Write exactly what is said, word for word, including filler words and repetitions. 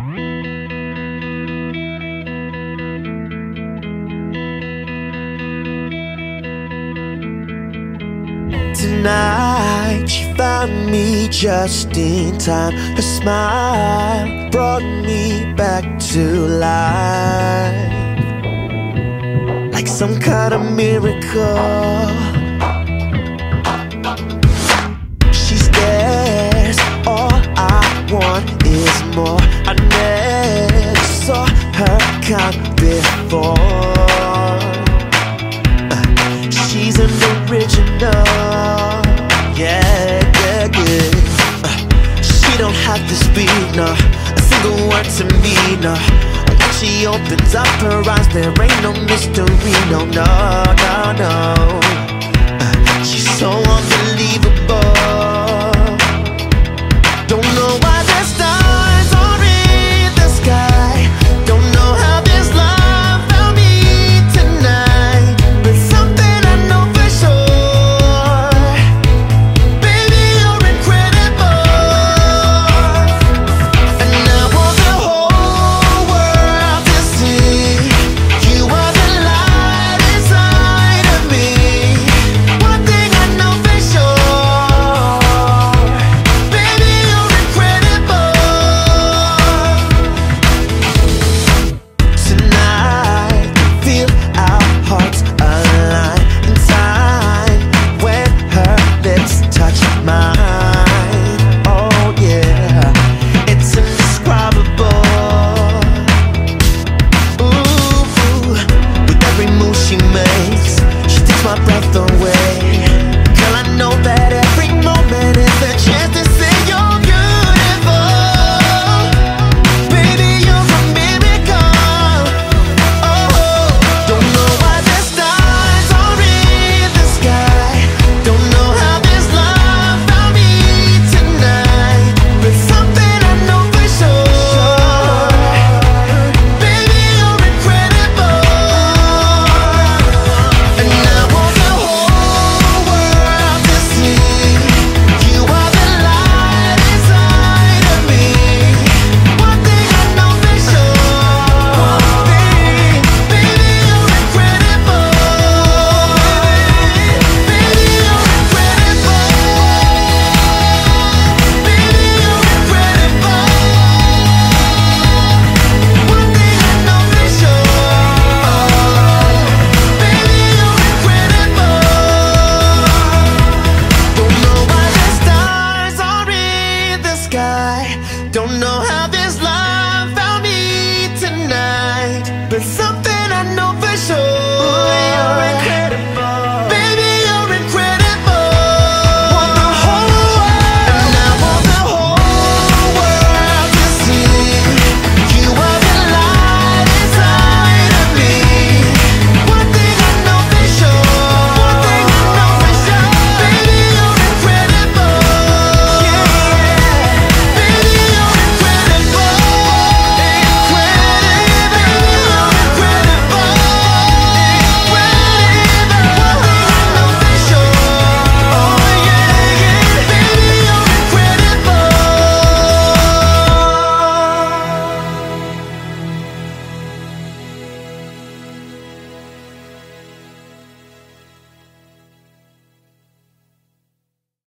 Tonight she found me just in time. Her smile brought me back to life, like some kind of miracle. She stares, all I want is more. I never saw her kind before. She's an original, yeah, yeah, yeah. uh, She don't have to speak, no, a single word to me, no. When she opens up her eyes, there ain't no mystery, no, no, no, no. uh, She's so unbelievable.